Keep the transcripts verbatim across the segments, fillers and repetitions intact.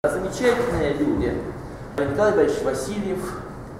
Замечательные люди. Николай Борисович Васильев,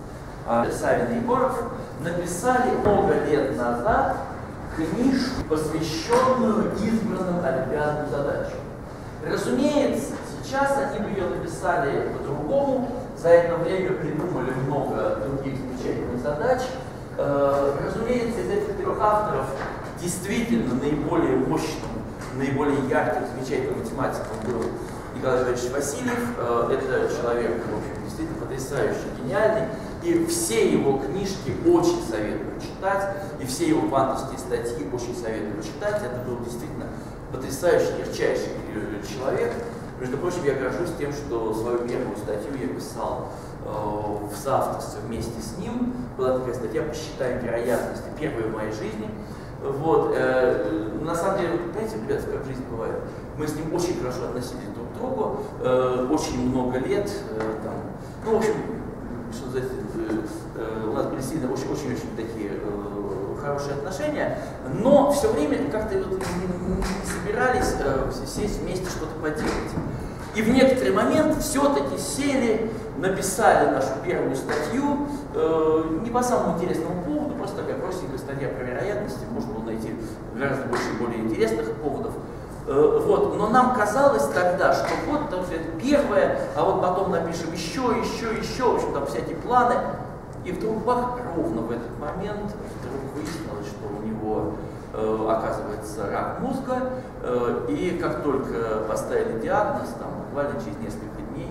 Савин и Егоров написали много лет назад книжку, посвященную избранным олимпиадным задачам. Разумеется, сейчас они бы ее написали по-другому, за это время придумали много других замечательных задач. Разумеется, из этих трех авторов действительно наиболее мощным, наиболее ярким, замечательным математиком был Николай Борисович Васильев. Это человек, в общем, действительно потрясающе гениальный. И все его книжки очень советую читать, и все его квантовские статьи очень советую читать. Это был действительно потрясающий, ярчайший человек. Между прочим, я горжусь тем, что свою первую статью я писал э, в соавторстве вместе с ним. Была такая статья «Посчитаем вероятности», первая в моей жизни. Вот, э, на самом деле, понимаете, ребята, как жизнь бывает, мы с ним очень хорошо относились друг к другу, э, очень много лет, э, там, ну, в общем, что сказать, э, э, у нас были сильно очень-очень такие э, хорошие отношения, но все время как-то вот не, не собирались э, сесть вместе что-то поделать. И в некоторый момент все-таки сели, написали нашу первую статью, э, не по самому интересному поводу, просто такая простенькая статья про вероятности, можно было найти гораздо больше более интересных поводов. Э, вот. Но нам казалось тогда, что вот там все это первое, а вот потом напишем еще, еще, еще, в общем, там всякие планы. И вдруг бах, ровно в этот момент вдруг выяснилось, что у него э, оказывается рак мозга, э, и как только поставили диагноз, там буквально через несколько дней,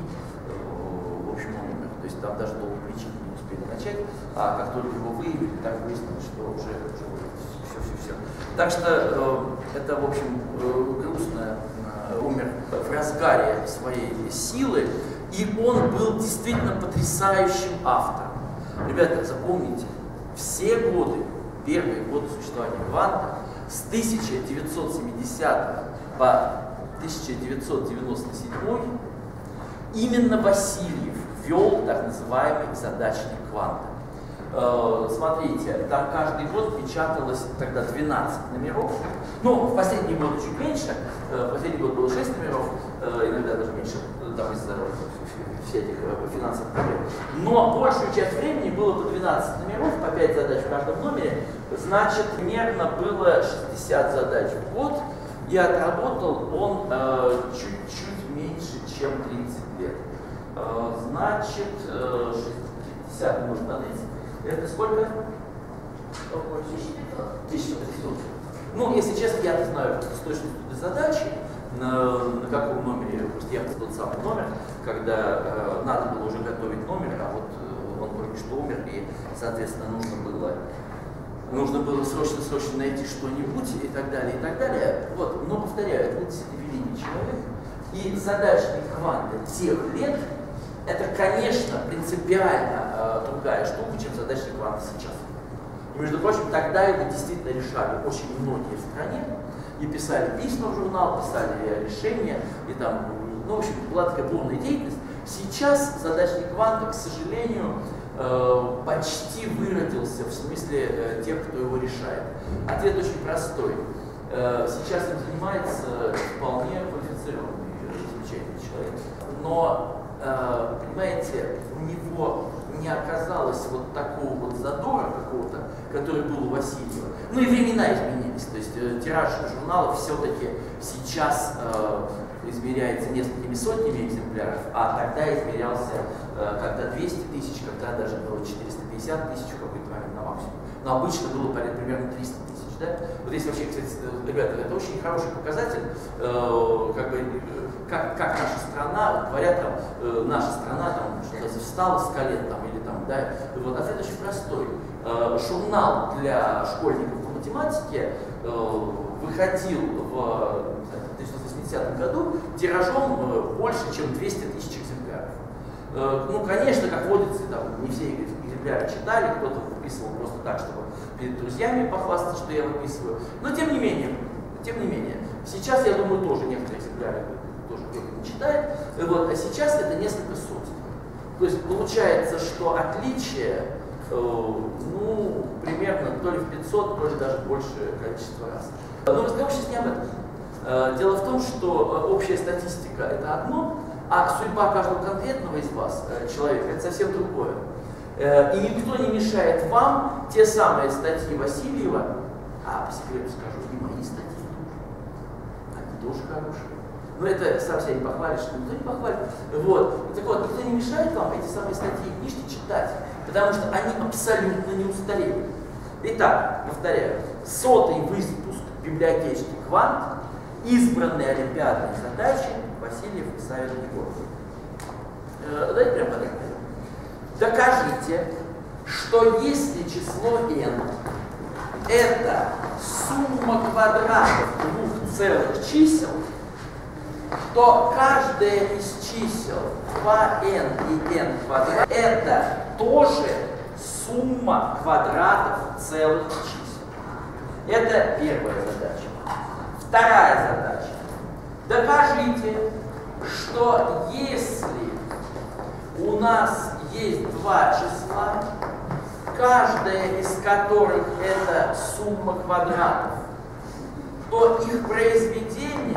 э, в общем, он умер. То есть там даже долго лечить не успели начать, а как только его выявили, так выяснилось, что уже, уже все-все-все. Так что э, это, в общем, э, грустно, э, умер в разгаре своей силы, и он был действительно потрясающим автором. Ребята, запомните, все годы, первые годы существования кванта, с тысяча девятьсот семидесятого по тысяча девятьсот девяносто седьмой, именно Васильев вел так называемый задачник кванта. Э, смотрите, там каждый год печаталось тогда двенадцать номеров, ну, в последний год чуть меньше, э, в последний год было шесть номеров, э, иногда даже меньше, там из-за всяких финансовых проблем. Но большую часть времени было по двенадцать номеров, по пять задач в каждом номере, значит, примерно было шестьдесят задач в год, и отработал он э, чуть-чуть меньше, чем тридцать лет. Э, значит, э, шестьдесят умножить на тридцать, это сколько? тысяча пятьсот. Ну, если честно, я не знаю с точностью до задачи, на, на каком номере, просто я тот самый номер, когда э, надо было уже готовить номер, а вот э, он только что умер, и, соответственно, нужно было, нужно было срочно-срочно найти что-нибудь и так далее, и так далее. Вот, но, повторяю, это был действительно великий человек, и задачник кванта тех лет, это, конечно, принципиально э, другая штука, чем задачник кванта сейчас. И, между прочим, тогда его действительно решали очень многие в стране, и писали письма в журнал, писали решения, и там, ну, в общем, была такая бурная деятельность. Сейчас задачник кванта, к сожалению, э, почти выродился в смысле э, тех, кто его решает. Ответ очень простой. Э, сейчас им занимается вполне квалифицированный, замечательный человек. Но, э, понимаете, у него не оказалось вот такого вот задора какого-то, который был у Васильева. Ну и времена изменились, то есть э, тираж журналов все-таки сейчас э, измеряется несколькими сотнями экземпляров, а тогда измерялся э, когда двести тысяч, когда даже было четыреста пятьдесят тысяч в какой-то момент на максимум. Но обычно было примерно триста тысяч. Да? Вот здесь вообще, кстати, ребята, это очень хороший показатель, э, как бы, как, как наша страна, вот говорят там, э, наша страна там что-то встала с колен там, или там, да, вот, ответ очень простой. Э, журнал для школьников по математике э, выходил в тысяча девятьсот восьмидесятом году тиражом э, больше, чем двести тысяч экземпляров. Э, ну, конечно, как водится, там, не все экземпляры читали, кто-то выписывал просто так, чтобы перед друзьями похвастаться, что я выписываю. Но тем не менее, тем не менее, сейчас, я думаю, тоже некоторые экземпляры тоже кто-то не читает, вот, а сейчас это несколько сотен. То есть получается, что отличие, э, ну, примерно то ли в пятьсот, то ли даже большее количество раз. Но разговор сейчас не об этом. Э, дело в том, что общая статистика – это одно, А судьба каждого конкретного из вас, человека, это совсем другое. И никто не мешает вам те самые статьи Васильева, а по секрету скажу, и мои статьи тоже. Они тоже хорошие. Но это сам себя не похвалишь, никто не похвалит. Вот. Так вот, никто не мешает вам эти самые статьи и книжки читать, потому что они абсолютно не устарели. Итак, повторяю, сотый выпуск библиотечки «Квант», избранные олимпиадные задачи Васильев и Савин Егоров. Э, давайте прямо подойдем. Докажите, что если число n это сумма квадратов двух целых чисел, то каждое из чисел два эн и n квадрат это тоже сумма квадратов целых чисел. Это первая задача. Вторая задача. Докажите, что если у нас есть два числа, каждая из которых это сумма квадратов, то их произведение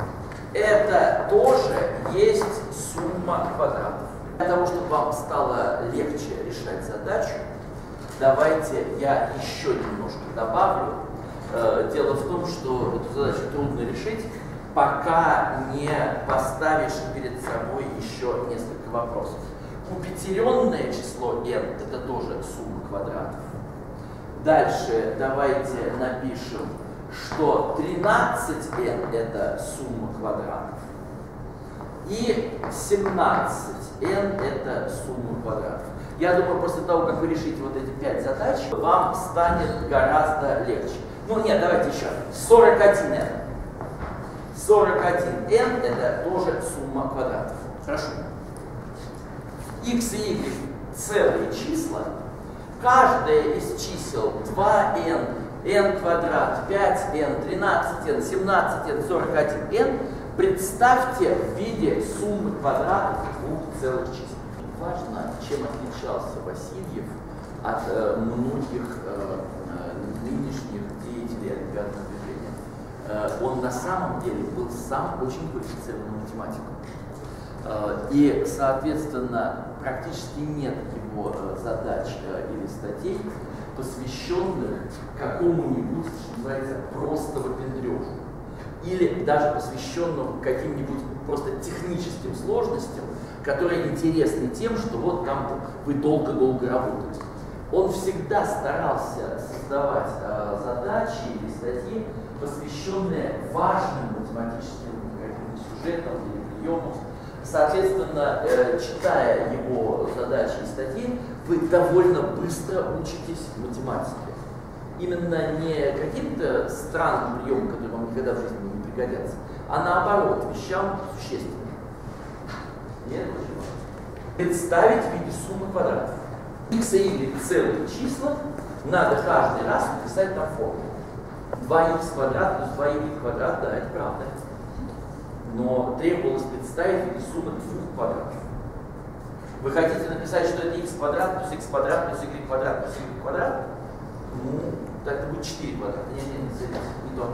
это тоже есть сумма квадратов. Для того, чтобы вам стало легче решать задачу, давайте я еще немножко добавлю. Дело в том, что эту задачу трудно решить, пока не поставишь перед собой еще несколько вопросов. Купетеренное число n это тоже сумма квадратов. Дальше давайте напишем, что тринадцать эн это сумма квадратов. И семнадцать эн это сумма квадратов. Я думаю, после того, как вы решите вот эти пять задач, вам станет гораздо легче. Ну нет, давайте еще. сорок один эн. сорок один эн это тоже сумма квадратов. Хорошо. X и y целые числа. Каждое из чисел два эн, n квадрат, пять эн, тринадцать эн, семнадцать эн, сорок один эн представьте в виде суммы квадратов двух целых чисел. Важно, чем отличался Васильев от э, многих э, нынешних деятелей олимпиадного движения. Э, он на самом деле был сам очень квалифицированным математиком. Э, и, соответственно, практически нет его э, задач э, или статей, посвященных какому-нибудь, что называется, просто выпендрежу. Или даже посвященным каким-нибудь просто техническим сложностям, которые интересны тем, что вот там вы долго-долго работаете. Он всегда старался создавать э, задачи или статьи, посвященные важным математическим каким-то сюжетам или приемам. Соответственно, э, читая его задачи и статьи, вы довольно быстро учитесь математике. Именно не каким-то странным приемам, которые вам никогда в жизни не пригодятся, а наоборот, вещам существенным. Нет, почему? Представить в виде суммы квадратов. X и y целые числа, надо каждый раз написать там формулу. два икс квадрат плюс два y квадрат, да, это правда. Но требовалось представить в виде суммы двух квадратов. Вы хотите написать, что это x квадрат плюс x квадрат плюс y квадрат плюс y квадрат? Ну, так это будет четыре квадрата. Нет, нет, нет, не то.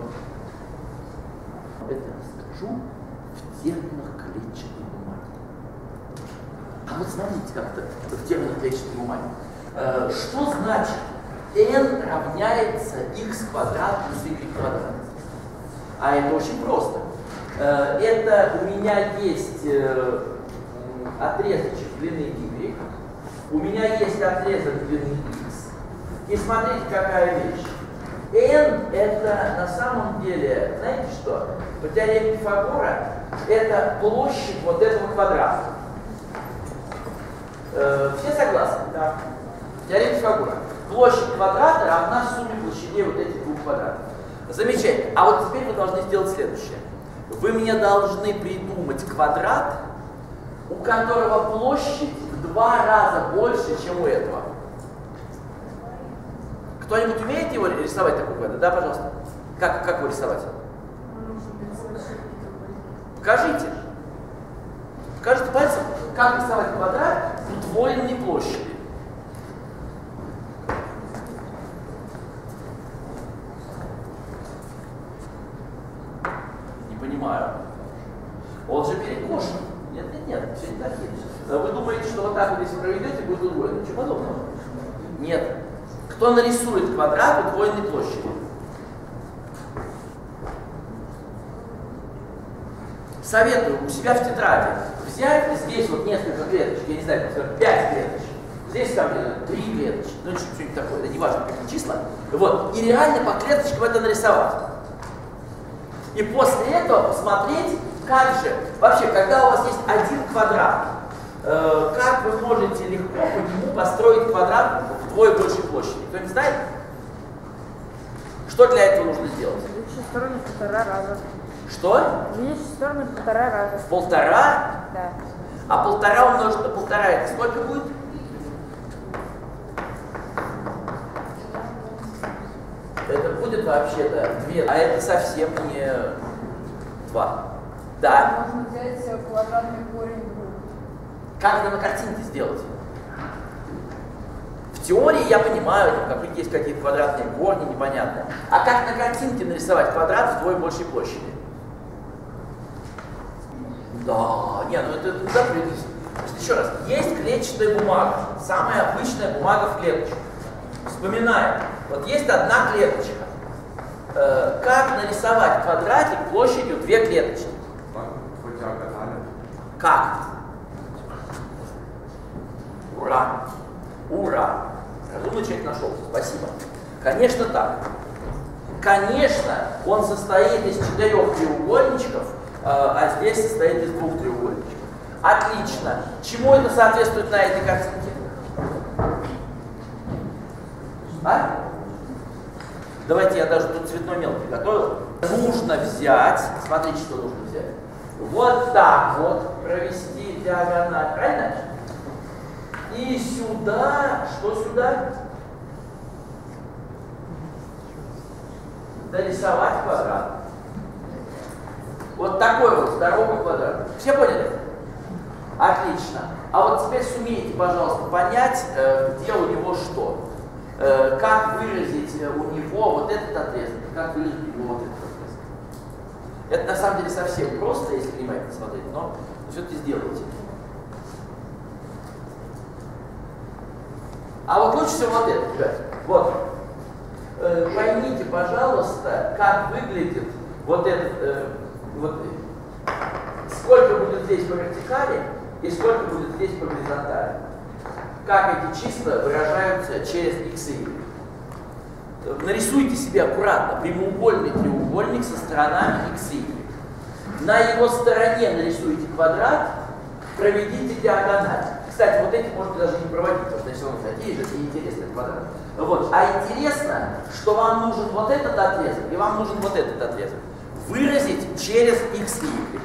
Это расскажу в терминах клетчатой бумаги. А вот смотрите как-то в терминах клетчатой бумаги. Э, что значит n равняется x квадрат плюс y квадрат? А это очень просто. Э, это у меня есть э, отрезочек длины y, у меня есть отрезок длины x. И смотрите, какая вещь. n это на самом деле, знаете что? По теореме Пифагора это площадь вот этого квадрата. Э, все согласны? Да. Теорема Пифагора. Площадь квадрата равна сумме площадей вот этих двух квадратов. Замечательно. А вот теперь вы должны сделать следующее. Вы мне должны придумать квадрат, у которого площадь в два раза больше, чем у этого. Кто-нибудь умеет его рисовать такой квадрат? Да, пожалуйста. Как, как его рисовать? Покажите. Покажите пальцем, как рисовать квадрат удвоенной площади. Не понимаю. Он же перекошен. Нет, нет, нет. такие. Вы думаете, что вот так вот, если проведете, будет удвоено? Ничего подобного. Нет. Кто нарисует квадрат удвоенной площади? Советую у себя в тетради взять здесь вот несколько клеточек, я не знаю, пять клеточек, здесь там три клеточки, ну что-нибудь такое, да неважно, какие числа. Вот, и реально по клеточкам это нарисовать. И после этого посмотреть, как же, вообще, когда у вас есть один квадрат, э, как вы можете легко по нему построить квадрат вдвое большей площади. Кто не знает? Что для этого нужно сделать? Увеличить сторону в полтора раза. Что? Увеличить сторону в полтора раза. В полтора? Да. А полтора умножить на полтора, это сколько будет? Это будет вообще-то две, а это совсем не два. Да. Можно взять квадратный корень двух. Как это на картинке сделать? В теории я понимаю, как есть какие-то квадратные корни, непонятно. А как на картинке нарисовать квадрат вдвое большей площади? Да, не, ну это запретись. Еще раз, есть клетчатая бумага, самая обычная бумага в клеточку. Вспоминаем, вот есть одна клеточка. Э, как нарисовать квадратик площадью две клеточки? Как? Ура! Ура! Разумный человек нашелся, спасибо. Конечно так. Конечно, он состоит из четырех треугольничков, э, а здесь состоит из двух треугольничков. Отлично. Чему это соответствует на этой картинке? А? Давайте я даже тут цветной мел приготовил. Нужно взять, смотрите, что нужно взять. Вот так вот провести диагональ, правильно? И сюда, что сюда? Дорисовать квадрат. Вот такой вот здоровый квадрат. Все поняли? Отлично. А вот теперь сумейте, пожалуйста, понять, э, где у него что. Э, как выразить у него вот этот отрезок, как выразить у него вот этот отрезок. Это на самом деле совсем просто, если внимательно смотреть, но все-таки сделайте. А вот лучше всего вот это, ребят. Вот. Э, поймите, пожалуйста, как выглядит вот этот, э, вот, сколько будет здесь по вертикали и сколько будет здесь по горизонтали. Как эти числа выражаются через x и y. Нарисуйте себе аккуратно прямоугольный треугольник со сторонами x и y. На его стороне нарисуйте квадрат, проведите диагональ. Кстати, вот эти можете даже не проводить, потому что если он такие же, это неинтересный квадрат. Вот. А интересно, что вам нужен вот этот отрезок, и вам нужен вот этот отрезок. Выразить через x и y.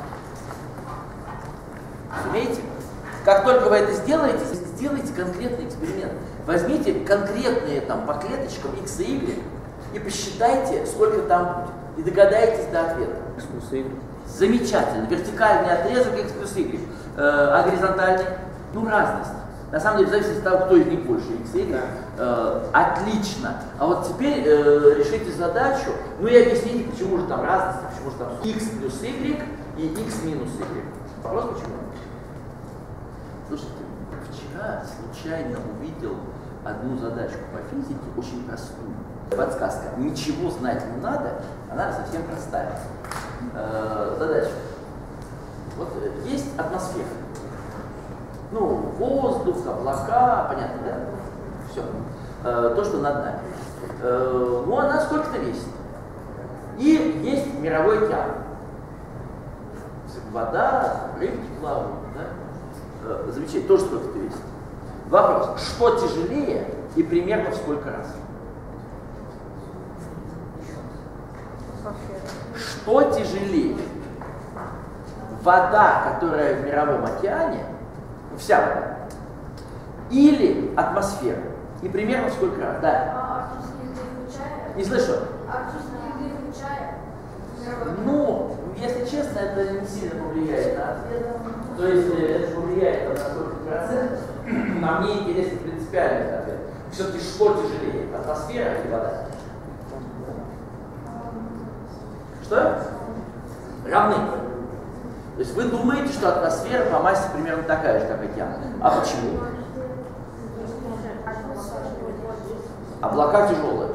Сумеете? Как только вы это сделаете, сделайте конкретный эксперимент. Возьмите конкретные там по клеточкам x и y и посчитайте, сколько там будет. И догадайтесь до ответа. X плюс y. Замечательно. Вертикальный отрезок x плюс y. Э, а горизонтальный? Ну, разность. На самом деле, зависит от того, кто из них больше, x и y. Э, отлично. А вот теперь э, решите задачу, ну и объясните, почему же там разность, почему же там x плюс y и x минус y. Вопрос почему? Слушайте, вчера случайно увидел одну задачку по физике, очень простую. Подсказка. Ничего знать не надо, она совсем простая. Э, задача. Вот есть атмосфера. Ну, воздух, облака, понятно, да? Все. Э, то, что над нами. Э, ну, она сколько-то весит. И есть мировой океан. Вода, рыбки плавают, да? Замечательно, тоже сколько-то весит. Вопрос, что тяжелее и примерно в сколько раз? Что тяжелее? Вода, которая в мировом океане, вся вода, или атмосфера? И примерно в сколько раз? Да. А арктический чая? Не слышу. Арктический чая? Ну, если честно, это не сильно повлияет на ответ. То есть это повлияет на сколько процентов. А мне интересен принципиальный ответ. Все-таки что тяжелее? Атмосфера или вода? Что? Равны. То есть вы думаете, что атмосфера по массе примерно такая же, как океан. А почему? Облака тяжелые.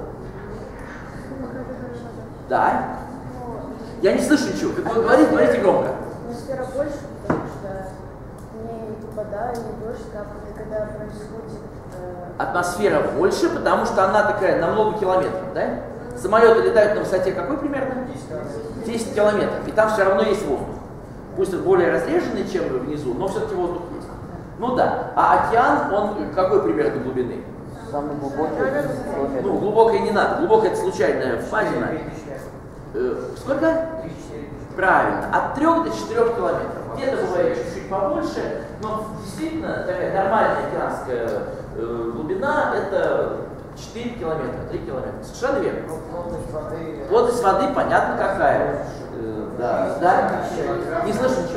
Да. Я не слышу ничего. Как вы говорите, говорите громко. Атмосфера больше, потому что не вода, не дождь капает, и когда происходит... Э... Атмосфера больше, потому что она такая на много километров, да? Самолеты летают на высоте какой примерно? десять километров. И там все равно есть воздух. Пусть он более разреженный, чем внизу, но все-таки воздух есть. Ну да. А океан, он какой примерно глубины? Самый глубокий. Ну, глубокой не надо. Глубокая это случайная впадина. Э, сколько? Правильно. От трёх до четырёх километров. Где-то бывает чуть-чуть побольше, но действительно такая нормальная океанская э, глубина это четыре километра, три километра. Совершенно верно. Плотность воды понятно какая. Э, да, да. Не слышу ничего.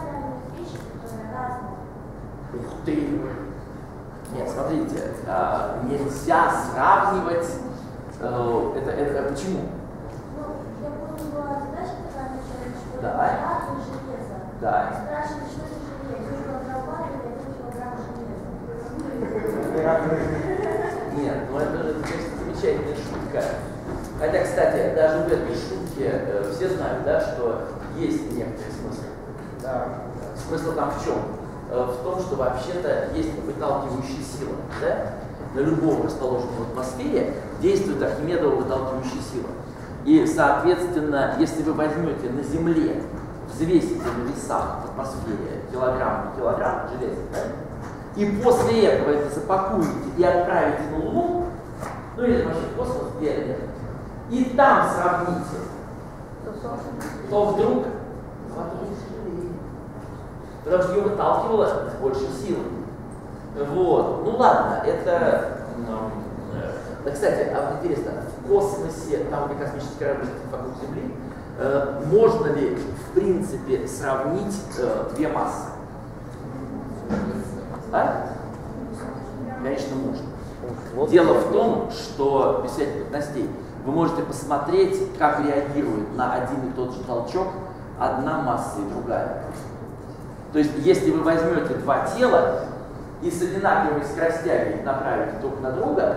Ух ты. Нет, смотрите, а, нельзя сравнивать. Э, это, это почему? Ну, я помню, была задача такая начальная, что Да. атом железа. Да. Спрашивали, что это железо. Килограмм ваты или один килограмм железа. Нет, ну это, это конечно, замечательная шутка. Хотя, кстати, даже в этой шутке э, все знают, да, что есть некоторый смысл. Да. Смысл там в чем? Э, в том, что вообще-то есть выталкивающая сила. Да? На любом расположенном в атмосфере действует Архимедова выталкивающая сила. И, соответственно, если вы возьмете на Земле, взвесите на весах в атмосфере килограмм и килограмм железа, да? И после этого это запакуете и отправите на Луну, ну или вообще в космос, где-то, и там сравните, то вдруг вода тяжелее. Потому что ее выталкивало с большей силой. Вот. Ну ладно, это... Да, кстати, а интересно, в космосе, там где космический корабль вокруг Земли, э, можно ли в принципе сравнить э, две массы? А? Конечно, можно. Вот. Дело в том, что, без всяких трудностей, вы можете посмотреть, как реагирует на один и тот же толчок одна масса и другая. То есть, если вы возьмете два тела и с одинаковыми скоростями их направите друг на друга,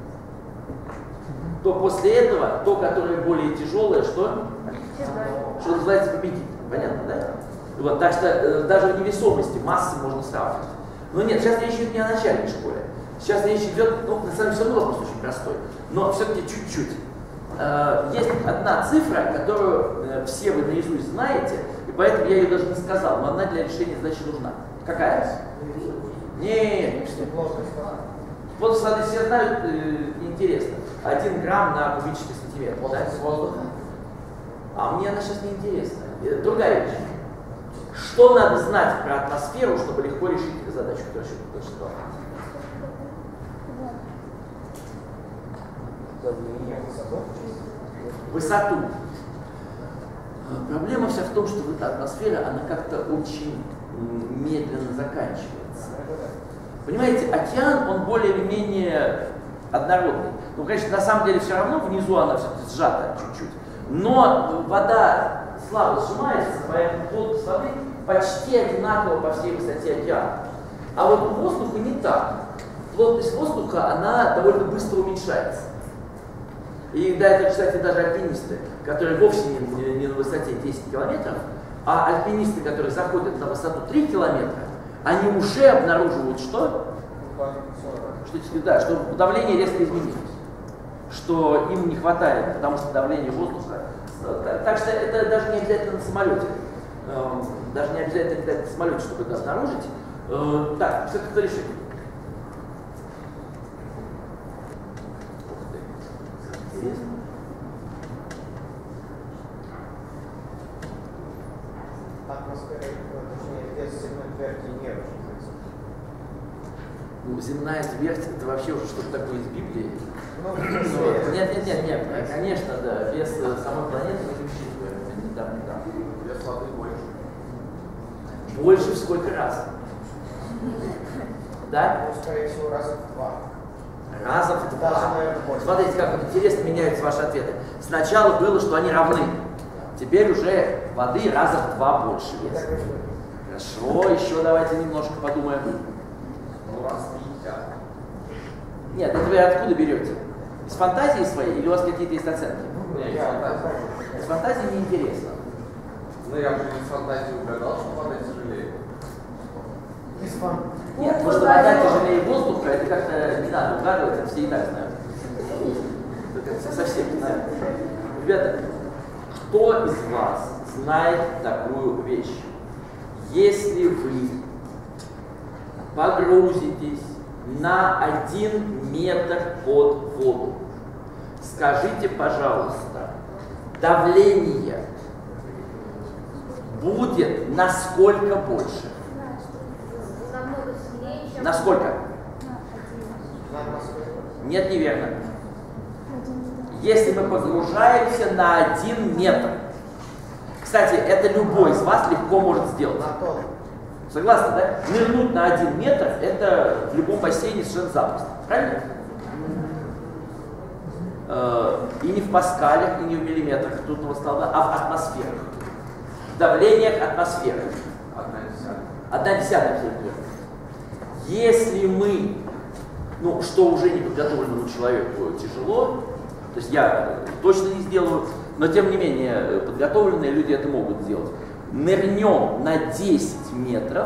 то после этого то, которое более тяжелое, что? Что называется, победит. Понятно, да? Вот, так что э, даже в невесомости массы можно сравнивать. Но нет, сейчас речь идет не о начальной школе. Сейчас речь идет, ну, на самом деле, все равно вопрос очень простой, но все-таки чуть-чуть. Э, есть одна цифра, которую э, все вы наизусть знаете, и поэтому я ее даже не сказал, но она для решения задачи нужна. Какая? Нет, плотность воды все знают, э, неинтересно. Один грамм на кубический сантиметр. Да? А мне она сейчас не интересна. Это другая вещь. Что надо знать про атмосферу, чтобы легко решить эту задачу, которую я сейчас сказал? Высоту. Проблема вся в том, что эта атмосфера, она как-то очень медленно заканчивается. Понимаете, океан, он более или менее однородный. Ну, конечно, на самом деле все равно внизу она все-таки сжата чуть-чуть. Но вода слабо сжимается, поэтому плотность воды почти одинакова по всей высоте океана. А вот у воздуха не так. Плотность воздуха, она довольно быстро уменьшается. И да, это, кстати, даже альпинисты, которые вовсе не, не на высоте десять километров, а альпинисты, которые заходят на высоту три километра, они уже обнаруживают что? Что, да, что давление резко изменилось. Что им не хватает, потому что давление воздуха. Так что это даже не обязательно на самолете. Даже не обязательно летать на самолете, чтобы это обнаружить. Так, все это решили. Атмосфера, точнее, вес земной тверди не очень. Ну, земная твердь, это вообще уже что-то такое из Библии. Ну, нет, нет, нет, нет, конечно, да, вес самой планеты мы не учитываем, не там, не там. Вес воды больше. Больше в сколько раз? Да? Ну, скорее всего, раза в два. Раза в два. Даже, наверное, больше. Смотрите, как интересно меняются ваши ответы. Сначала было, что они равны. Теперь уже воды раза в два больше веса. Хорошо, еще давайте немножко подумаем. Ну, раз пятьдесят. Нет, это вы откуда берете? Из фантазии своей или у вас какие-то есть оценки? Не, из фантазии. Из фантазии неинтересно. Ну, я же из фантазии угадал, что вода тяжелее. Из фан. Нет, потому что вода тяжелее воздуха, это как-то не надо угадывать, это все и так знают. Это совсем не знают. Ребята, кто из вас знает такую вещь? Если вы погрузитесь на один метр под воду, скажите, пожалуйста, давление будет насколько больше? Намного сильнее, чем... Насколько? Нет, неверно. Если мы погружаемся на один метр. Кстати, это любой из вас легко может сделать. Согласны, да? Нырнуть на один метр – это в любом бассейне совершенно запросто. Правильно? И не в паскалях, и не в миллиметрах ртутного столба, а в атмосферах. В давлениях атмосферы. Одна десятая абсолютно. Если мы, ну, что уже неподготовленному человеку тяжело, то есть я точно не сделаю, но тем не менее подготовленные люди это могут сделать. Нырнем на десять метров,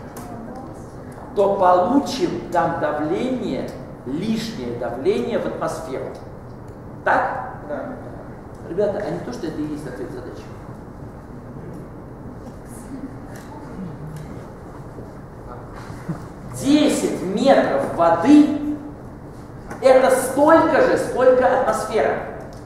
то получим там давление, лишнее давление в атмосферу. Так? Да. Ребята, а не то, что это и есть ответ задачи. десять метров воды – это столько же, сколько атмосфера.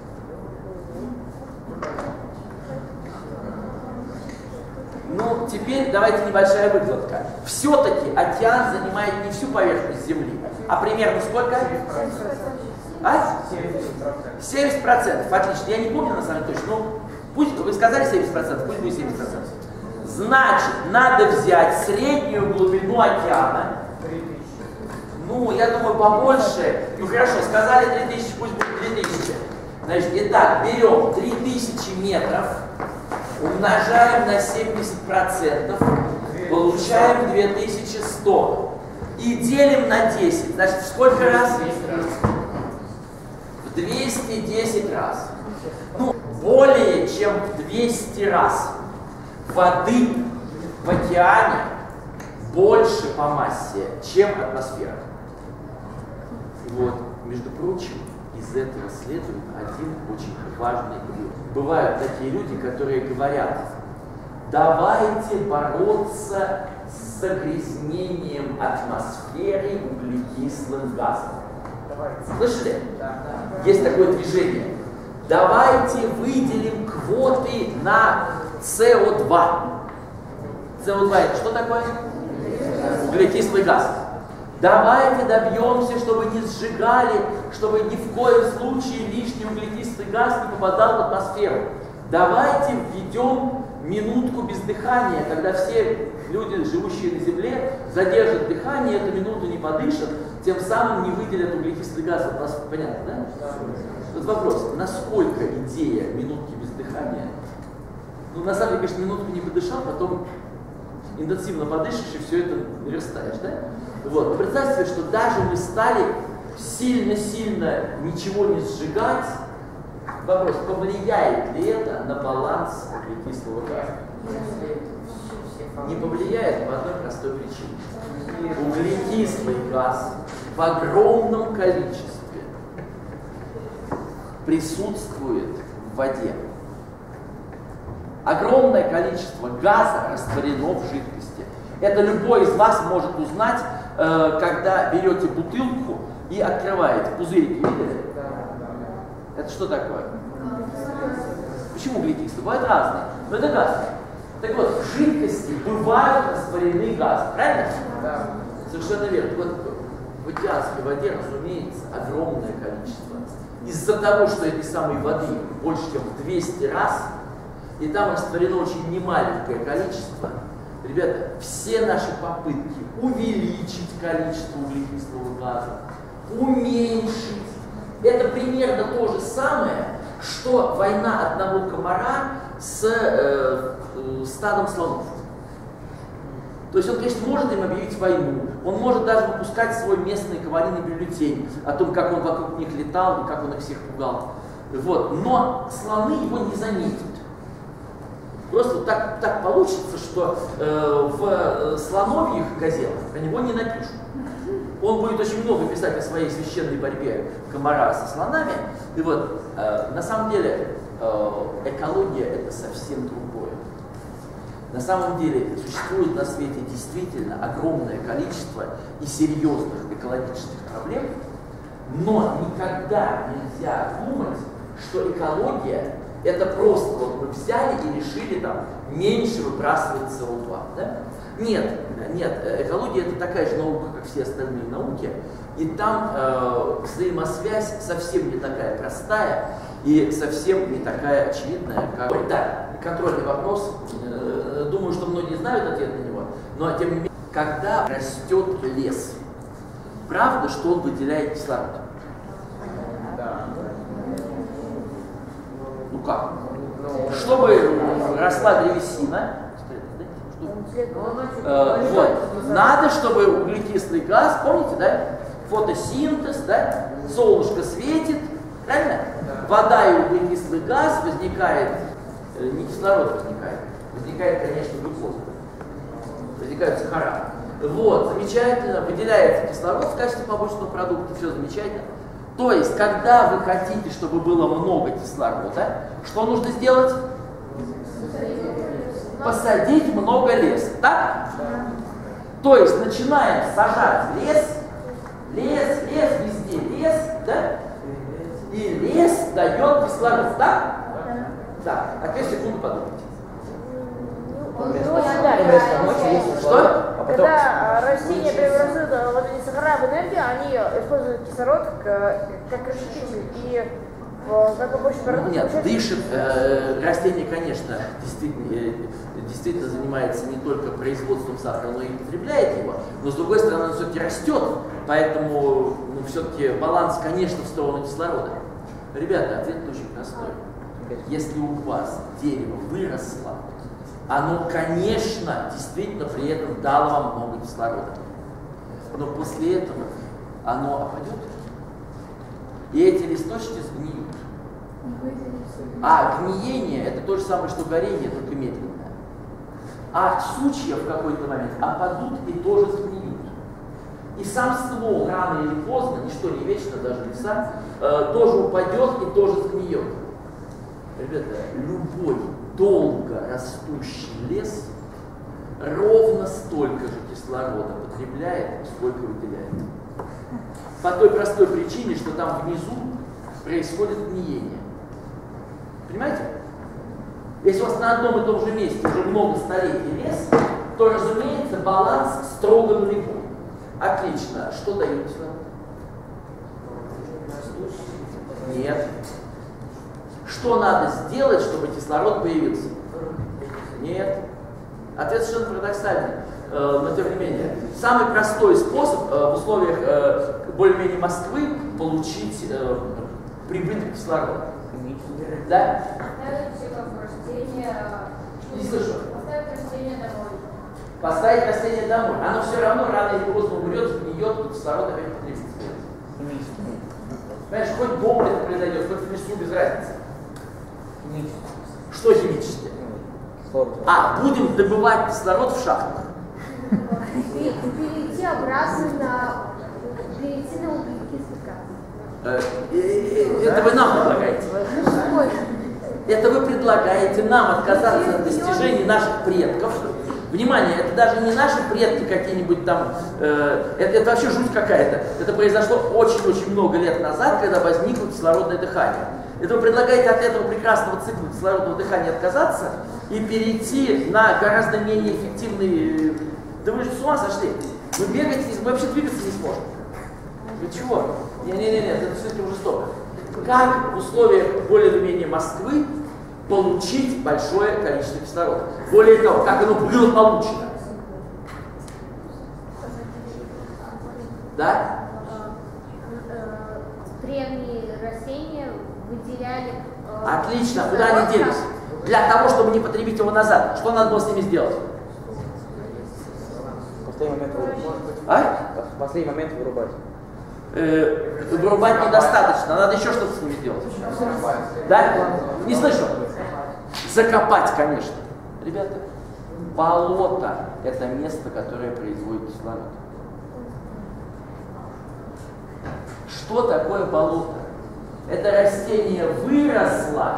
Ну, теперь давайте небольшая выкладка. Все-таки океан занимает не всю поверхность Земли, а примерно сколько? А? семьдесят процентов. Отлично. Я не помню на самом деле точно, но пусть вы сказали семьдесят процентов, пусть будет семьдесят процентов. Значит, надо взять среднюю глубину океана. Ну, я думаю, побольше. Ну хорошо, сказали три тысячи, пусть будет три тысячи. Значит, итак, берем три тысячи метров, умножаем на семьдесят процентов, получаем две тысячи сто. И делим на десять. Значит, в сколько раз? В двести десять раз. Ну, более чем в двести раз воды в океане больше по массе, чем атмосфера. И вот, между прочим, из этого следует один очень важный вывод. Бывают такие люди, которые говорят: давайте бороться с загрязнением атмосферы углекислым газом. Слышали? Есть такое движение. Давайте выделим квоты на С О два. С О два это что такое? Углекислый газ. Давайте добьемся, чтобы не сжигали, чтобы ни в коем случае лишний углекислый газ не попадал в атмосферу. Давайте введем минутку без дыхания, когда все люди, живущие на Земле, задержат дыхание, эту минуту не подышат, тем самым не выделят углекислый газ в атмосферу. Понятно, да? Тут вопрос, насколько идея минутки без дыхания? Ну, на самом деле, конечно, минутку не подышал, потом интенсивно подышишь и все это наверстаешь, да? Вот. Но представьте себе, что даже мы стали сильно-сильно ничего не сжигать. Вопрос, повлияет ли это на баланс углекислого газа? Не повлияет по одной простой причине. Углекислый газ в огромном количестве присутствует в воде. Огромное количество газа растворено в жидкости. Это любой из вас может узнать, э, когда берете бутылку и открываете. Пузырики видели? Это что такое? Почему углекислый? Бывают разные, но это газ. Так вот, в жидкости бывают растворены газы, правильно? Да. Совершенно верно. Вот в океанской воде, разумеется, огромное количество. Из-за того, что этой самой воды больше, чем в двести раз, и там растворено очень немаленькое количество, ребята, все наши попытки увеличить количество углекислого газа, уменьшить, это примерно то же самое, что война одного комара с э, стадом слонов. То есть он, конечно, может им объявить войну, он может даже выпускать свой местный кавалерийный бюллетень о том, как он вокруг них летал и как он их всех пугал. Вот. Но слоны его не заметят. Просто так, так получится, что э, в слоновьих газетах про него не напишут. Он будет очень много писать о своей священной борьбе комара со слонами. И вот, э, на самом деле, э, экология – это совсем другое. На самом деле существует на свете действительно огромное количество и серьезных экологических проблем, но никогда нельзя думать, что экология – это просто вот мы взяли и решили там меньше выбрасывать С О два. Да? Нет, нет, экология – это такая же наука, как все остальные науки, и там э, взаимосвязь совсем не такая простая и совсем не такая очевидная, как… Да, контрольный вопрос, э, думаю, что многие знают ответ на него, но тем не менее, когда растет лес, правда, что он выделяет кислород? Да. Ну как? Чтобы росла древесина, э, вот, надо, чтобы углекислый газ, помните, да? Фотосинтез, да? Солнышко светит, правильно? Вода и углекислый газ возникает, э, не кислород возникает, возникает, конечно, глюкоза, возникают сахара. Вот, замечательно, выделяется кислород в качестве побочного продукта, все замечательно. То есть, когда вы хотите, чтобы было много кислорода, что нужно сделать? Посадить много леса, так? То есть, начинаем сажать лес, лес, лес, везде лес, да? И лес дает кислород, так? Да. А теперь секунду подумайте. Что? Когда растения преобразуют вот эти сахара в энергию, они используют кислород как, как расщепитель и как побочный продукт. Нет, дышит. Э, растение, конечно, действительно, э, действительно занимается не только производством сахара, но и потребляет его, но с другой стороны оно все-таки растет, поэтому ну, все-таки баланс, конечно, в сторону кислорода. Ребята, ответ очень простой. Если у вас дерево выросло, оно, конечно, действительно при этом дало вам много кислорода. Но после этого оно опадет, и эти листочки сгниют. А гниение – это то же самое, что горение, только медленное. А сучья в какой-то момент опадут и тоже сгниют. И сам ствол рано или поздно, ничто не вечно, даже леса, э, тоже упадет и тоже сгниет. Ребята, любой долго растущий лес ровно столько же кислорода потребляет, сколько выделяет. По той простой причине, что там внизу происходит гниение. Понимаете? Если у вас на одном и том же месте уже много столетий лес, то, разумеется, баланс строго нулевой. Отлично. Что дает кислород? Нет. Что надо сделать, чтобы кислород появился? Нет. Ответ совершенно парадоксальный, э, но тем не менее. Самый простой способ э, в условиях э, более-менее Москвы получить э, прибыток кислорода. Да? Не слышу. Поставить растение домой. Поставить растение домой. Оно все равно рано или поздно умрет, сгниет, и кислород опять потребится. Понимаешь, хоть дома это произойдет, хоть в лесу, без разницы. Что химически? А, будем добывать кислород в шахтах. Перейти обратно на перейти на углекислый газ. Это вы нам предлагаете. Это вы предлагаете нам отказаться от достижений наших предков. Внимание, это даже не наши предки какие-нибудь там, э, это, это вообще жуть какая-то. Это произошло очень-очень много лет назад, когда возникло кислородное дыхание. Это вы предлагаете от этого прекрасного цикла кислородного дыхания отказаться и перейти на гораздо менее эффективный… Да вы же с ума сошли? Вы бегаете, мы вообще двигаться не сможем. Вы чего? Не-не-не, это все-таки жестоко. Как в условиях более-менее Москвы получить большое количество кислорода? Более того, как оно было получено? Да? Древние растения выделяли… Отлично, куда они делись? Для того, чтобы не потребить его назад, что надо было с ними сделать? В последний момент вырубать. А? В последний момент вырубать. Э, вырубать недостаточно, надо еще что-то с ними сделать. Да? Не слышу. Закопать, конечно. Ребята, болото – это место, которое производит кислород. Что такое болото? Это растение выросло,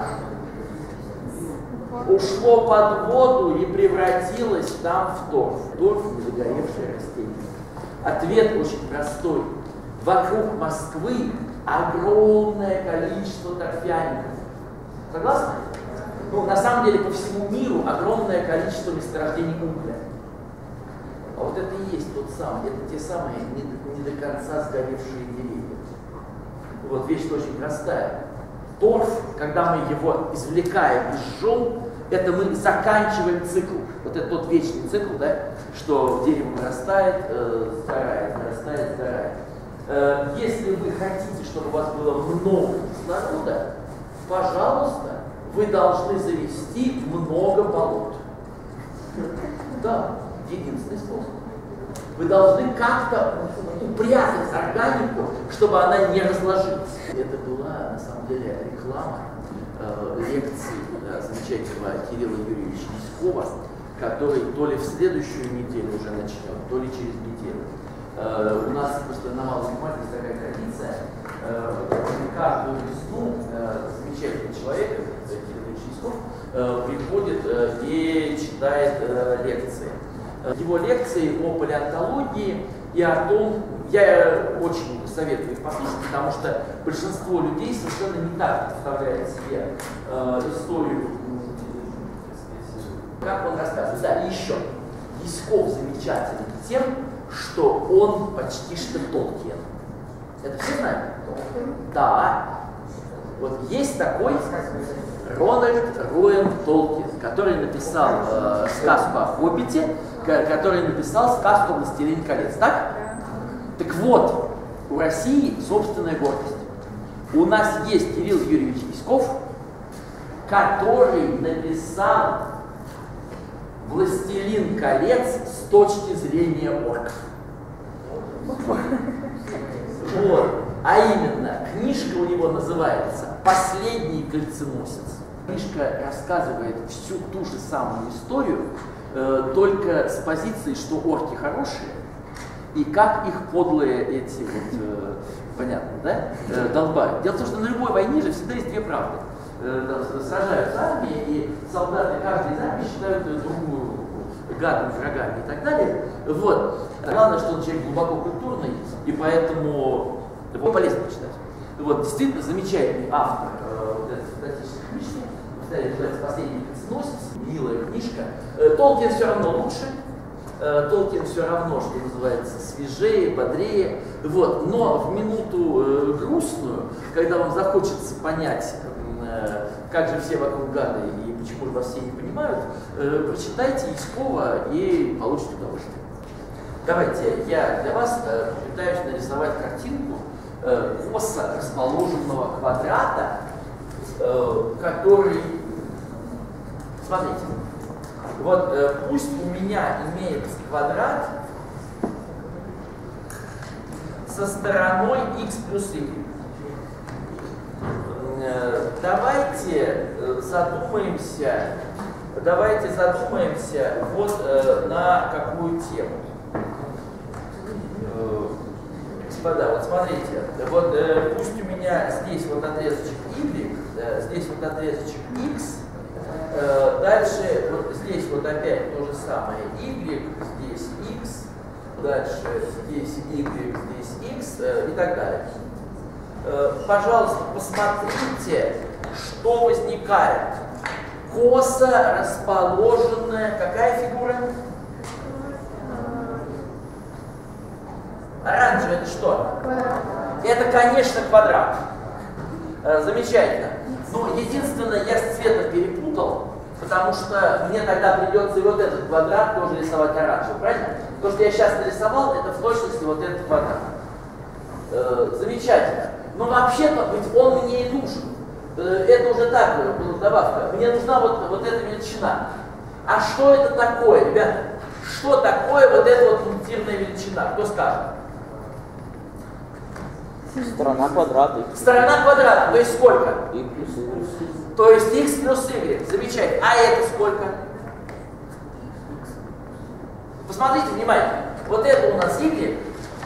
ушло под воду и превратилось там в торф. Торф – недогоревшее растение. Ответ очень простой. Вокруг Москвы огромное количество торфяников. Согласны? Ну, на самом деле, по всему миру огромное количество месторождений угля. А вот это и есть тот самый, это те самые не до, не до конца сгоревшие деревья. Вот вещь очень простая. Торф, когда мы его извлекаем и жжем, это мы заканчиваем цикл. Вот это тот вечный цикл, да, что дерево вырастает, э, сгорает, вырастает, сгорает. Э, если вы хотите, чтобы у вас было много кислорода, пожалуйста, вы должны завести много болот. Да, единственный способ. Вы должны как-то упрятать органику, чтобы она не разложилась. Это была, на самом деле, реклама э, лекции да, замечательного Кирилла Юрьевича Лискова, который то ли в следующую неделю уже начнет, то ли через неделю. Э, у нас просто на Малой Гумании такая традиция. Э, каждую весну э, замечательный человек, Кирилл Юрьевич Лисков, э, приходит э, и читает э, лекции. Его лекции о палеонтологии и о том, я очень советую их послушать, потому что большинство людей совершенно не так представляет себе э, историю, как он рассказывает. Да, и еще. Лисков замечателен тем, что он почти что Толкин. Это все знают? Да. Вот есть такой Рональд Руэн Толкин, который написал э, сказку о Хоббите, который написал сказку о «Властелине колец». Так? Так вот, у России собственная гордость. У нас есть Кирилл Юрьевич Лисков, который написал «Властелин колец» с точки зрения орков. Вот. А именно, книжка у него называется «Последний кольценосец». Книжка рассказывает всю ту же самую историю, э, только с позиции, что орки хорошие, и как их подлые эти вот, э, понятно, да, э, долбают. Дело в том, что на любой войне же всегда есть две правды. Э, сражаются армии, и солдаты каждой из армии считают другую гадом, врагами и так далее. Вот. Главное, что он человек глубоко культурный, и поэтому его полезно читать. Вот, действительно замечательный автор э, вот этой фантастической книжки. Повторяю, называется «Последний кольценосец», милая книжка. Э, Толкин все равно лучше. Э, Толкин все равно, что называется, свежее, бодрее. Вот. Но в минуту э, грустную, когда вам захочется понять, э, как же все вокруг гады и почему же вас все не понимают, э, прочитайте Лискова и получите удовольствие. Давайте я для вас э, попытаюсь нарисовать картинку э, косо расположенного квадрата, э, который, смотрите, вот э, пусть у меня имеется квадрат со стороной x плюс y. Э, давайте э, задумаемся, давайте задумаемся вот э, на какую тему. Господа, вот смотрите, вот э, пусть у меня здесь вот отрезочек y, э, здесь вот отрезочек x, э, дальше вот здесь вот опять то же самое y, здесь x, дальше здесь y, здесь x э, и так далее. Э, пожалуйста, посмотрите, что возникает. Косо расположенная, какая фигура? Оранжевый это что? Квадрат. Это, конечно, квадрат. Э, замечательно. Но единственное, я с цветом перепутал, потому что мне тогда придется и вот этот квадрат тоже рисовать оранжевый, правильно? То, что я сейчас нарисовал, это в точности вот этот квадрат. Э, замечательно. Но вообще-то ведь он мне и нужен. Это уже так, добавка. Мне нужна вот, вот эта величина. А что это такое, ребята? Что такое вот эта вот пунктирная величина? Кто скажет? Сторона квадрата. Сторона квадрата, то есть сколько? И плюс y. То есть x плюс y. Замечательно. А это сколько? Посмотрите внимательно. Вот это у нас y.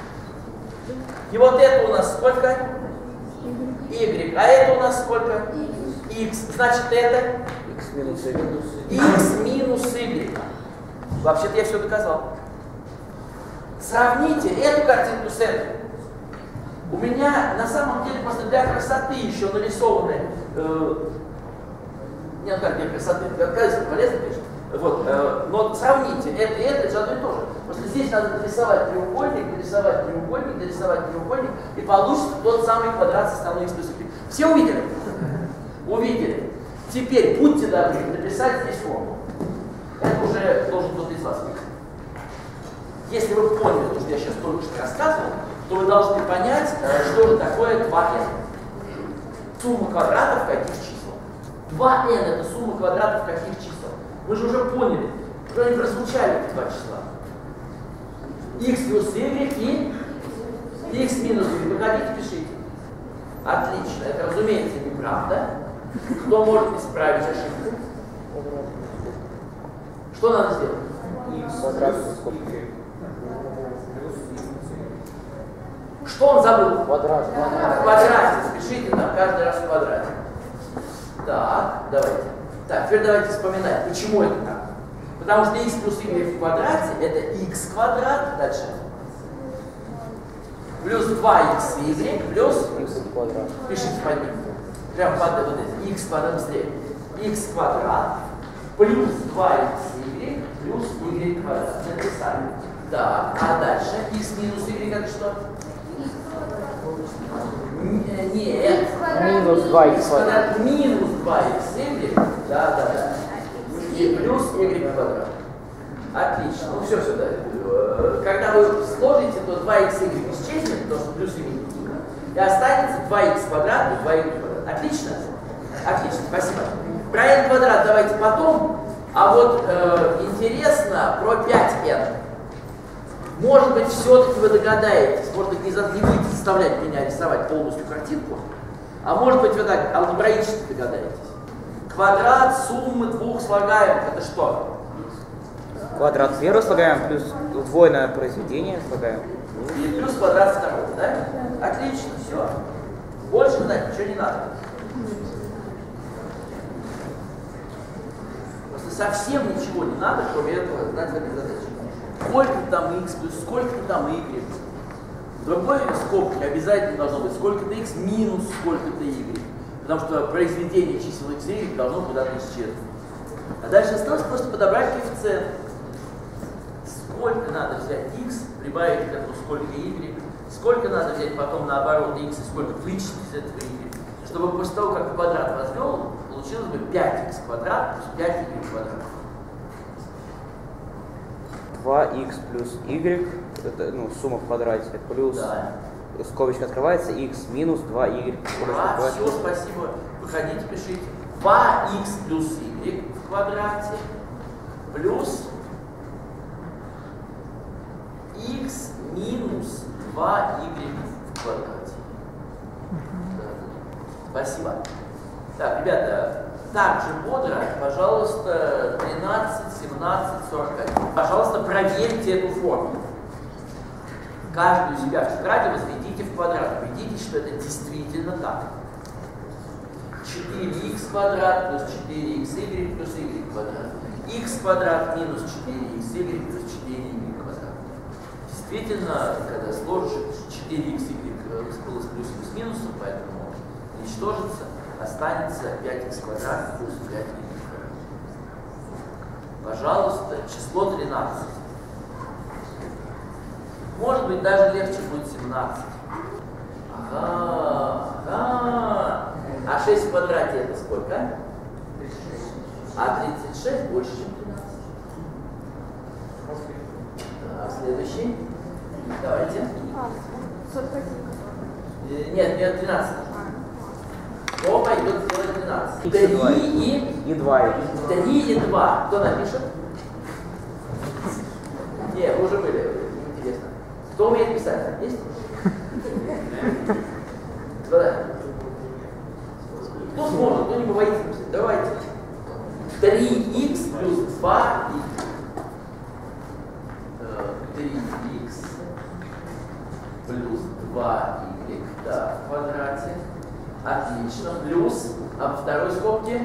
И вот это у нас сколько? Y. А это у нас сколько? X. Значит, это? X минус y. X минус y. Вообще-то я все доказал. Сравните эту картинку с этой. У меня на самом деле просто для красоты еще нарисованы, э, не, ну как для красоты, для красоты полезно, конечно. Вот, э, но сравните, это и это, это же одно и то же. Просто здесь надо нарисовать треугольник, нарисовать треугольник, нарисовать треугольник, и получится тот самый квадрат составной x плюс y. Все увидели? Увидели. Теперь будьте добры написать здесь формулу. Это уже должен кто-то из вас выиграть. Если вы поняли то, что я сейчас только что рассказывал, то вы должны понять, что же такое два эн. Сумма квадратов каких чисел? два эн это сумма квадратов каких чисел? Мы же уже поняли, что они прозвучали эти два числа. X плюс y и x минус y. Выходите, пишите. Отлично. Это, разумеется, неправда. Кто может исправить ошибку? Что надо сделать? X квадрат. Что он забыл? Квадрат. В квадрате. Запишите там каждый раз в квадрате. Так, давайте. Так, теперь давайте вспоминать, почему это так. Потому что x плюс y в квадрате это x квадрат, дальше. Плюс два икс y плюс X квадрат. пишите под ним. Прям под вот это. X квадрат быстрее. X квадрат плюс два икс y плюс y квадрат. Написали. Так, а дальше x минус y это что? Нет. Минус два икс квадрат. Минус два икс y. Да, да, да. И плюс y квадрат. Отлично. Ну все сюда. Когда вы сложите, то два икс y исчезнет, потому что плюс и минус. И останется два икс квадрат и два y квадрат. Отлично? Отлично, спасибо. Про n квадрат давайте потом. А вот э, интересно про пять эн. Может быть, все-таки вы догадаетесь, может быть, не, за, не будете заставлять меня рисовать полностью картинку, а может быть, вы так алгебраически догадаетесь. Квадрат суммы двух слагаемых – это что? Квадрат первого слагаем плюс удвоенное произведение слагаем. И плюс квадрат второго, да? Отлично, все. Больше знать ничего не надо. Просто совсем ничего не надо, кроме этого знать в этой задаче. Сколько там x плюс сколько там y. В другой скобке обязательно должно быть сколько-то x минус сколько-то y. Потому что произведение чисел x и y должно куда-то исчезнуть. А дальше осталось просто подобрать коэффициент. Сколько надо взять x, прибавить к этому сколько y. Сколько надо взять потом наоборот x и сколько вычесть из этого y. Чтобы после того, как квадрат возвел, получилось бы пять икс квадрат плюс пять y квадрат. два икс плюс y, это, ну, сумма в квадрате, плюс, Да. скобочка открывается, x минус два y. А, все, спасибо. Выходите, пишите. два икс плюс y в квадрате плюс x минус два y в квадрате. Спасибо. Так, ребята, также бодро, пожалуйста, тринадцать, семнадцать, сорок один. Пожалуйста, проверьте эту формулу. Каждую себя в тетради возведите в квадрат. Убедитесь, что это действительно так. четыре икс квадрат плюс четыре икс y плюс y квадрат. Х квадрат минус четыре икс y плюс четыре y квадрат. Действительно, когда сложишь четыре икс y было с плюсом и с минусом, поэтому уничтожится, останется пять икс квадрат плюс пять y квадрат. Пожалуйста, число тринадцать. Может быть, даже легче будет семнадцать. Ага, ага. А шесть в квадрате это сколько? А тридцать шесть больше, чем тринадцать. Так, следующий. Давайте. Нет, нет, тринадцать. Кто пойдет сделать три и... И два. три и два. Кто напишет? Нет, вы уже были. Интересно. Кто умеет писать? Есть? Да. Кто сможет, кто не побоится писать? Давайте. три икс плюс два y. три икс плюс два y, да, в квадрате. Отлично. Плюс, а во второй скобке?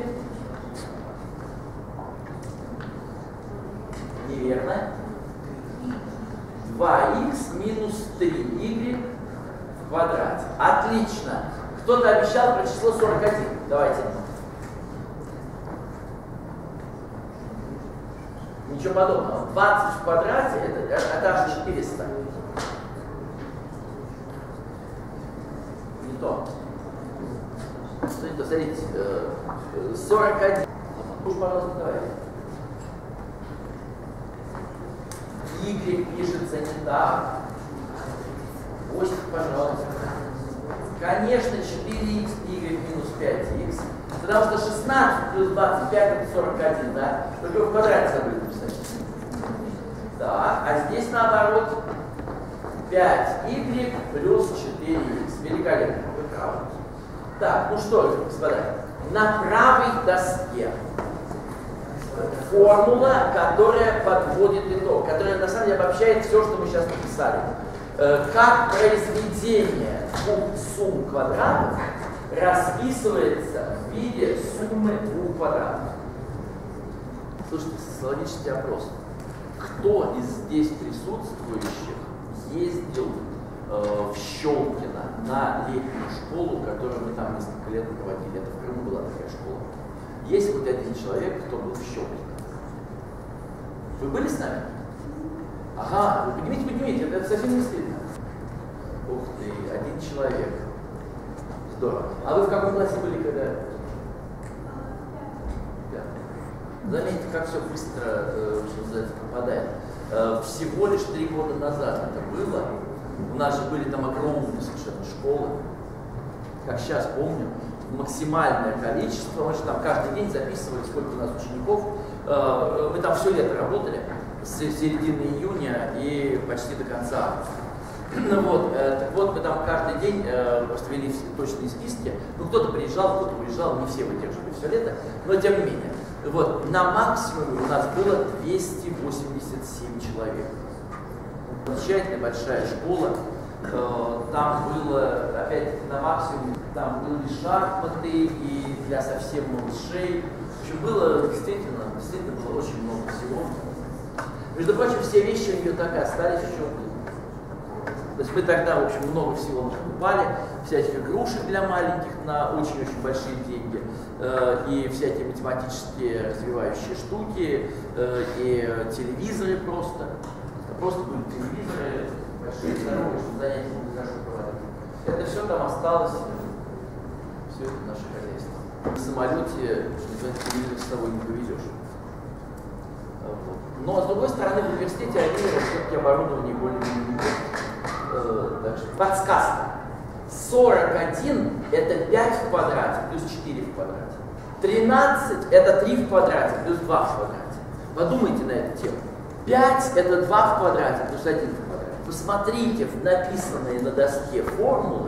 Неверно. два икс минус три y в квадрате. Отлично. Кто-то обещал про число сорок один. Давайте. Ничего подобного. двадцать в квадрате это, это аж четыреста. Не то. Смотрите, смотрите. сорок один. Уж, пожалуйста, давайте. Y пишется не так. Осик, пожалуйста. Конечно, четыре икс, y минус пять икс. Потому что шестнадцать плюс двадцать пять это сорок один, да? Только в квадрате забыли написать. Так, а здесь наоборот пять y плюс четыре икс. Великолепно, вы правы. Так, ну что, господа, на правой доске формула, которая подводит итог, которая на самом деле обобщает все, что мы сейчас написали. Как произведение двух сумм квадратов расписывается в виде суммы двух квадратов. Слушайте, социологический опрос. Кто из здесь присутствующих ездил э, в Щелкино на летнюю школу, которую мы там несколько лет проводили? Это в Крыму была такая школа. Есть хоть один человек, кто был в Щелкино? Вы были с нами? Ага, вы поднимите, поднимите, это совсем не стыдно. Ух ты, один человек. Здорово. А вы в каком классе были, когда? Да. Заметьте, как все быстро, э, что называется, пропадает. Э, всего лишь три года назад это было. У нас же были там огромные совершенно школы. Как сейчас помню, максимальное количество. Мы же там каждый день записывали, сколько у нас учеников. Э, мы там все лето работали. С середины июня и почти до конца августа. Ну вот, э, так вот, мы там каждый день э, просто вели точные списки. Ну, кто-то приезжал, кто-то уезжал, не все выдерживали все лето, но тем не менее. Вот, на максимуме у нас было двести восемьдесят семь человек. Замечательная большая школа. Э, там было, опять на максимуме, там были шахматы и для совсем малышей. В общем, было действительно, действительно было очень много всего. Между прочим, все вещи у нее так и остались в Щелкино. То есть мы тогда, в общем, много всего покупали, всяких игрушек для маленьких на очень-очень большие деньги, э, и всякие математические развивающие штуки, э, и телевизоры просто. Просто были телевизоры, большие, здоровые, чтобы занятия могли хорошо проводить. Это все там осталось, все это наше хозяйство. В самолете, что называется, телевизор с собой не повезешь. Но, с другой стороны, в университете они все-таки оборудование более-менее э, так что подсказка. сорок один это пять в квадрате плюс четыре в квадрате. тринадцать это три в квадрате плюс два в квадрате. Подумайте на эту тему. пять это два в квадрате плюс один в квадрате. Посмотрите в написанные на доске формулы.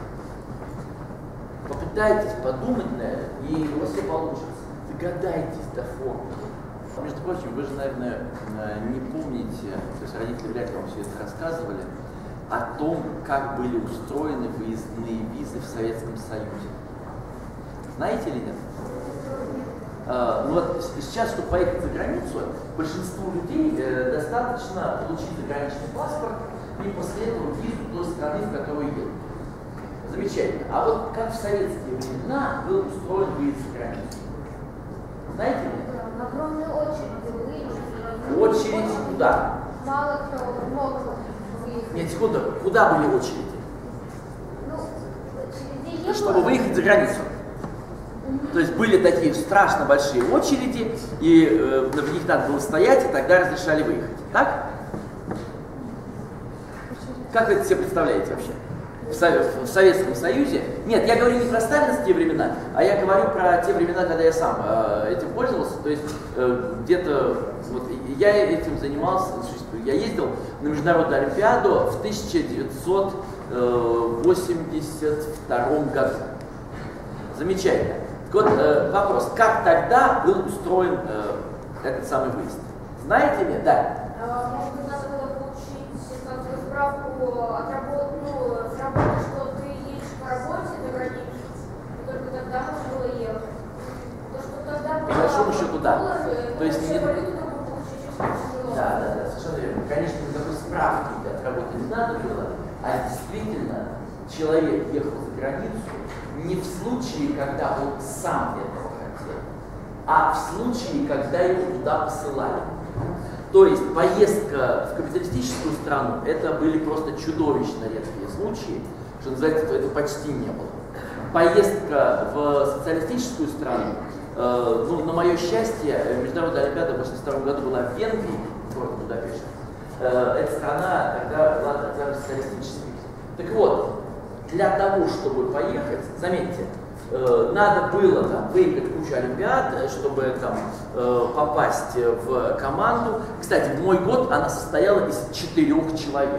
Попытайтесь подумать на это, и у вас все получится. Догадайтесь до формулы. Между прочим, вы же, наверное, не помните, то есть родители вряд ли вам все это рассказывали, о том, как были устроены выездные визы в Советском Союзе. Знаете или нет? А, ну вот сейчас, чтобы поехать за границу, большинству людей э, достаточно получить заграничный паспорт и после этого визу до страны, в которую едут. Замечательно. А вот как в советские времена был устроен выезд за границу? Знаете ли? Огромные очереди были. Очередь куда? Мало кто мог выехать. Нет, секунду, куда были очереди? Ну, очередей не Чтобы было. выехать за границу. То есть были такие страшно большие очереди, и э, в них надо было стоять, и тогда разрешали выехать. Так? Как вы это себе представляете вообще? в, Совет, в Советском Союзе. Нет, я говорю не про сталинские времена, а я говорю про те времена, когда я сам э, этим пользовался. То есть э, где-то вот, я этим занимался, я ездил на международную олимпиаду в тысяча девятьсот восемьдесят втором году. Замечательно. Так вот, э, вопрос, как тогда был устроен э, этот самый выезд? Знаете ли? Да. Может быть, надо было получить как бы справку от работы, ну, с работы, что ты едешь по работе за границу, и только тогда можно было ехать. То, что тогда было... По большому счету, да. Доллары, То есть не... валюту можно получить очень тяжело. Да, да, да, совершенно верно. Конечно, никакой справки от работы не надо было, а действительно человек ехал за границу не в случае, когда он сам этого хотел, а в случае, когда его туда посылали. То есть поездка в капиталистическую страну — это были просто чудовищно редкие случаи, что называется, это почти не было. Поездка в социалистическую страну, э, ну, на мое счастье, международная олимпиада в восемьдесят втором году была в Венгрии, в городе Будапешт. Э, эта страна тогда была тогда социалистической. Так вот, для того, чтобы поехать, заметьте, э, надо было там выиграть кучу олимпиад, чтобы там э, попасть в команду. Кстати, в мой год она состояла из четырех человек.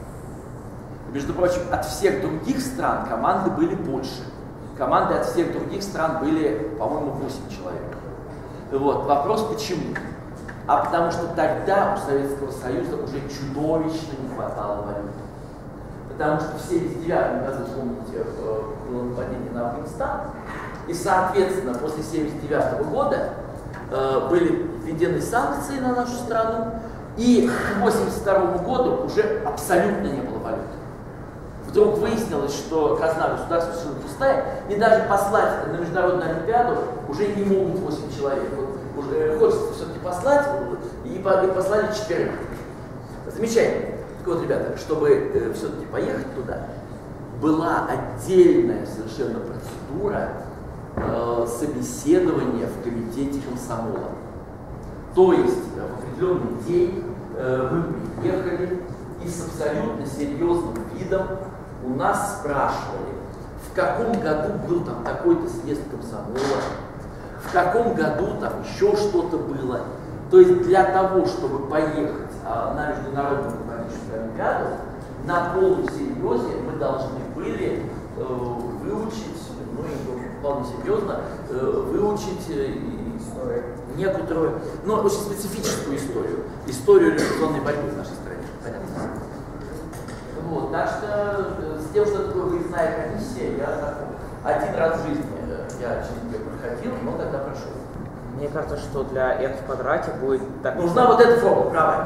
Между прочим, от всех других стран команды были больше. Команды от всех других стран были, по-моему, восемь человек. Вот. Вопрос почему? А потому что тогда у Советского Союза уже чудовищно не хватало валюты. Потому что в семьдесят девятом году, помните, было нападение на Афганистан, и, соответственно, после семьдесят девятого года э, были введены санкции на нашу страну, и к восемьдесят второму году уже абсолютно не было валюты. Вдруг выяснилось, что казна государства совершенно пустая, и даже послать на международную олимпиаду уже не могут восемь человек. Вот, уже хочется все-таки послать, и, и послали четверых. Замечательно. Так вот, ребята, чтобы э, все-таки поехать туда, была отдельная совершенно процедура э, собеседования в комитете комсомола. То есть э, в определенный день э, мы приехали и с абсолютно серьезным видом у нас спрашивали, в каком году был там такой-то съезд комсомола, в каком году там еще что-то было. То есть для того, чтобы поехать а, на международную экономическую олимпиаду, на полном серьезе мы должны были э, выучить, ну и вполне серьезно, э, выучить э, некоторую, ну, очень специфическую историю, историю революционной борьбы в нашей стране. Понятно? Вот, так что с тем, что такое выездная комиссия, я знаком. Один раз в жизни я через нее проходил, но тогда прошел. Мне кажется, что для n в квадрате будет так... Нужна вот эта формула, правая.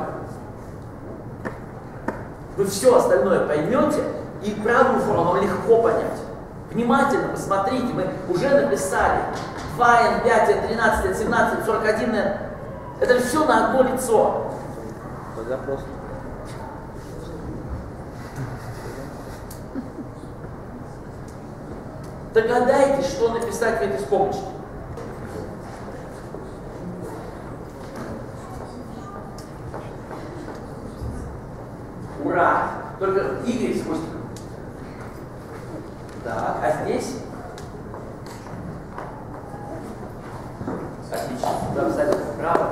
Вы все остальное поймете, и правую формулу вам легко понять. Внимательно посмотрите, мы уже написали два эн, пять эн, тринадцать эн, семнадцать эн, сорок один эн. Это же все на одно лицо. Тогда просто... Догадайтесь, что написать в этой скобочке. Ура! Только Y с хвостиком. Так, а здесь? Отлично. Вы абсолютно правы.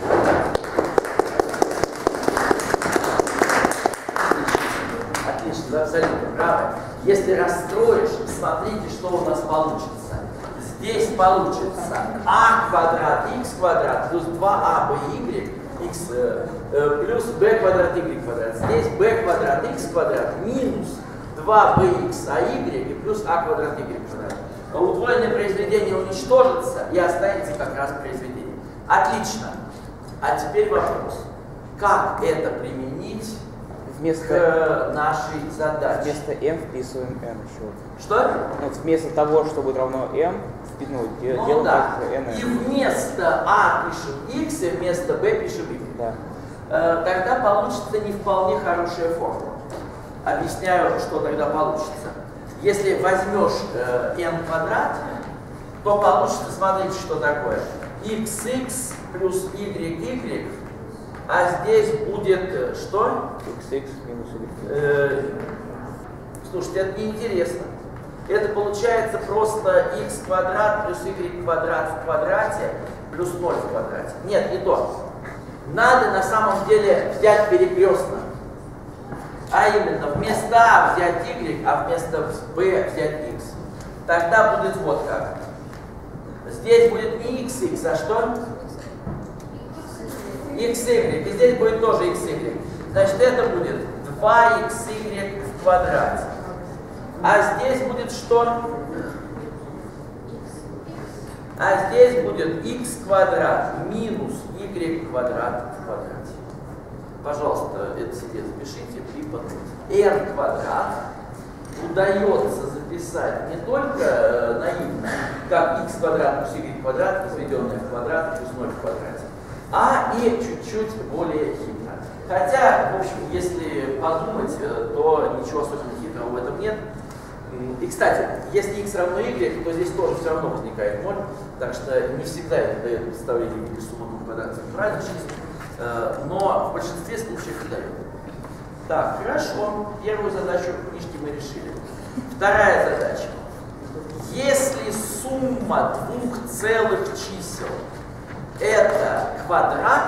Отлично, вы абсолютно правы. Если расстроишь, смотрите, что у нас получится. Здесь получится а квадрат х квадрат плюс два а b y x э, э, плюс b квадрат y квадрат. Здесь b квадрат x квадрат минус два бэ икс а y и плюс а квадрат y квадрат. Удвоенное произведение уничтожится и останется как раз произведение. Отлично. А теперь вопрос. Как это применить Вместо, к нашей задаче? вместо m вписываем n еще. Что? Вот вместо того, что будет равно m, ну, де, Ну делаем да. как n. И вместо а пишем x, и вместо b пишем y. Да. Э, тогда получится не вполне хорошая формула. Объясняю, что тогда получится. Если возьмешь э, n квадрат, то получится, смотрите, что такое. xx плюс yy, а здесь будет э, что? xx минус y. Э, Слушайте, это неинтересно. Это получается просто x квадрат плюс y квадрат в квадрате плюс ноль в квадрате. Нет, не то. Надо на самом деле взять перекрестно. А именно, вместо а взять y, а вместо b взять x. Тогда будет вот как. Здесь будет не xx, а что? xy. И здесь будет тоже xy. Значит, это будет два икс игрек в квадрате. А здесь будет что? А здесь будет x квадрат минус y квадрат в квадрате. Пожалуйста, это себе запишите, припомните. n квадрат удается записать не только наивно, как x квадрат плюс y квадрат, возведенное в квадрат плюс ноль в квадрате, а и чуть-чуть более хитро. Хотя, в общем, если подумать, то ничего особенно хитрого в этом нет. И, кстати, если x равно y, то здесь тоже все равно возникает ноль, так что не всегда это дает представление в виде суммы двух квадратных натуральных чисел, но в большинстве случаев и дает. Так, хорошо, первую задачу в книжке мы решили. Вторая задача. Если сумма двух целых чисел это квадрат,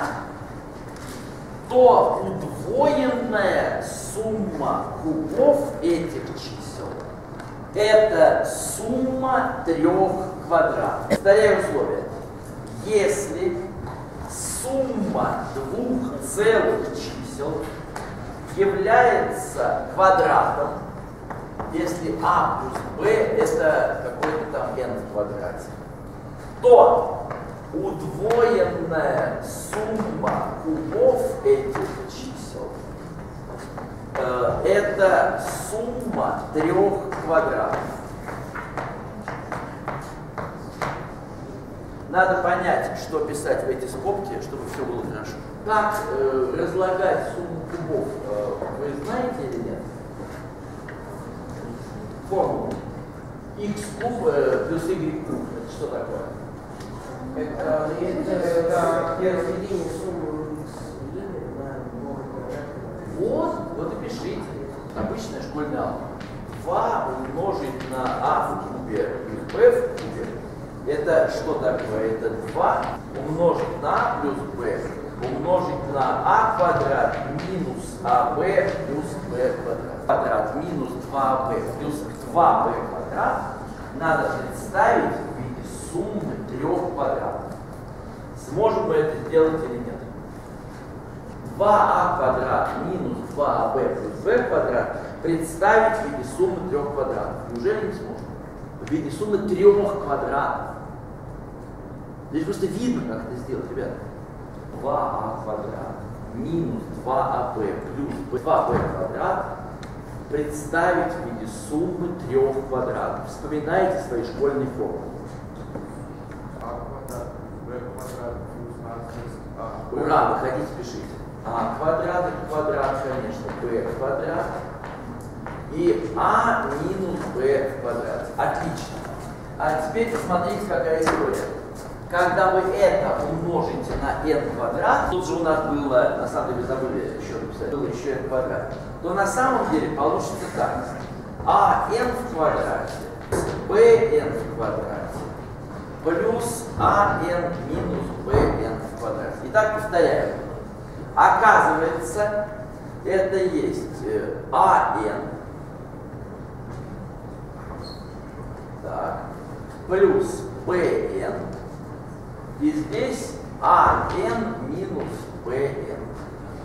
то удвоенная сумма кубов этих чисел это сумма трех квадратов. Повторяю условия. Если сумма двух целых чисел является квадратом, если а плюс b это какой-то там n в квадрате, то удвоенная сумма кубов этих чисел э, это сумма трех квадратов. Надо понять, что писать в эти скобки, чтобы все было хорошо. Как э, разлагать сумму кубов, э, вы знаете или нет? Формулу. X куб э, плюс y куб. Это что такое? Это, это переведение суммы на новый квадрат. Вот, вот и пишите. Обычная школьная алгебра. два умножить на а в кубе плюс b в кубе. Это что такое? Это два умножить на а плюс b умножить на а квадрат минус аб плюс b квадрат. Квадрат минус два бэ плюс два бэ квадрат надо представить в виде суммы трех квадратов. Сможем мы это сделать или нет? два а квадрат минус два бэ плюс b квадрат представить в виде суммы трех квадратов. Неужели не сможем? В виде суммы трех квадратов. Здесь просто видно, как это сделать, ребята. два а квадрат минус два а бэ плюс два бэ квадрат представить в виде суммы трех квадратов. Вспоминайте свои школьные формулы. А квадрат, b квадрат плюс а плюс а. Ура, выходите, пишите. А квадрат это квадрат, конечно, b квадрат. И а минус b в квадрате. Отлично. А теперь посмотрите, какая история. Когда вы это умножите на n квадрат, тут же у нас было, на самом деле забыли еще написать, было еще n квадрат, то на самом деле получится так. а n в квадрате bn в квадрате плюс а n минус bn в квадрате. Итак, повторяю. Оказывается, это есть а n так, плюс bn. И здесь а n минус bn.